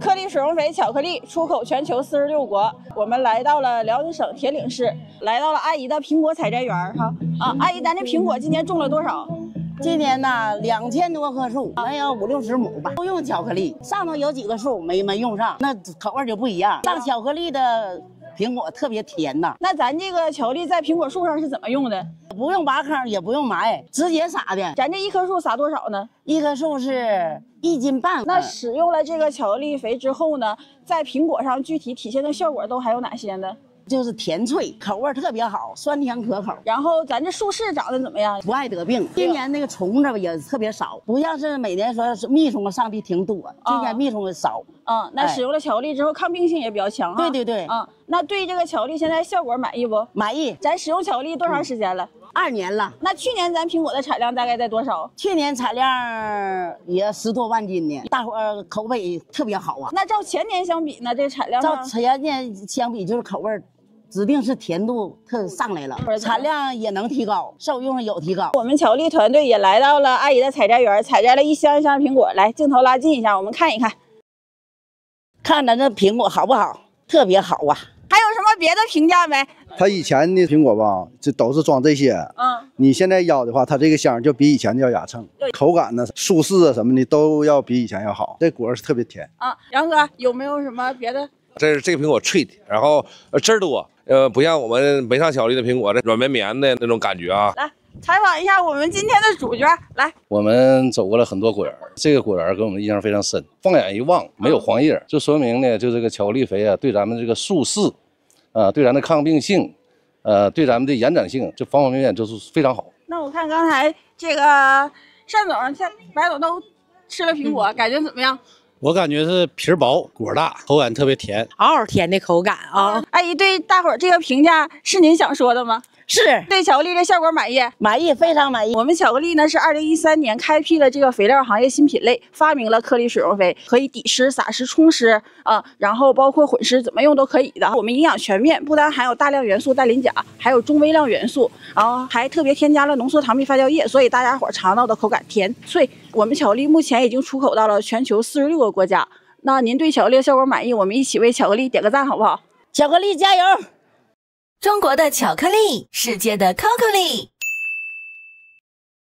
颗粒水溶肥巧克力出口全球46国，我们来到了辽宁省铁岭市，来到了阿姨的苹果采摘园哈。阿姨，咱这苹果今年种了多少？ 今年呢，2000多棵树，能有50-60亩吧，都用巧克力。上头有几个树没用上，那口味就不一样。上巧克力的苹果特别甜呐。 那咱这个巧克力在苹果树上是怎么用的？ 不用拔坑，也不用埋，直接撒的。 咱这一棵树撒多少呢？ 一棵树是1斤半。 那使用了这个巧克力肥之后呢，在苹果上具体体现的效果都还有哪些呢？ 就是甜脆，口味特别好，酸甜可口。 然后咱这树势长得怎么样？ 不爱得病。今年那个虫子也特别少，不像是每年说是蜜虫上的挺多，今年蜜虫少。 那使用了巧克力之后，抗病性也比较强哈。 对。 那对这个巧克力现在效果满意不？ 满意。 咱使用巧克力多长时间了 ？2年了。 那去年咱苹果的产量大概在多少？ 去年产量也10多万斤呢，大伙儿口碑特别好啊。 那照前年相比呢，这个产量照前年相比就是口味指定是甜度特上来了，产量也能提高，受用有提高。 我们巧克力团队也来到了阿姨的采摘园，采摘了一箱一箱苹果。来，镜头拉近一下，我们看一看， 看咱这苹果好不好？特别好啊！ 还有什么别的评价没？ 它以前的苹果吧，这都是装这些。你现在要的话，它这个箱就比以前的要压秤，口感呢、舒适啊什么的都要比以前要好。这果是特别甜杨哥有没有什么别的？ 这个苹果脆的，然后汁儿多，不像我们没上巧克力的苹果这软绵绵的那种感觉啊。 来采访一下我们今天的主角，来， 我们走过了很多果园，这个果园给我们印象非常深。放眼一望，没有黄叶，就说明呢，就这个巧克力肥啊，对咱们这个树势，对咱的抗病性，对咱们的延展性，这方方面面就是非常好。 那我看刚才这个单总、白总都吃了苹果，感觉怎么样？ 我感觉是皮薄果大，口感特别甜， 嗷嗷甜的口感啊！ 阿姨对大伙儿这个评价是您想说的吗？ 是对巧克力这效果满意？ 满意，非常满意。 我们巧克力呢是2013年开辟了这个肥料行业新品类，发明了颗粒水溶肥，可以底施、撒施、冲施然后包括混施，怎么用都可以的。我们营养全面，不单含有大量元素氮磷钾，还有中微量元素，然后还特别添加了浓缩糖蜜发酵液，所以大家伙尝到的口感甜脆。我们巧克力目前已经出口到了全球46个国家。那您对巧克力的效果满意？我们一起为巧克力点个赞，好不好？ 巧克力加油！ 中国的巧克力，世界的 Coco 力。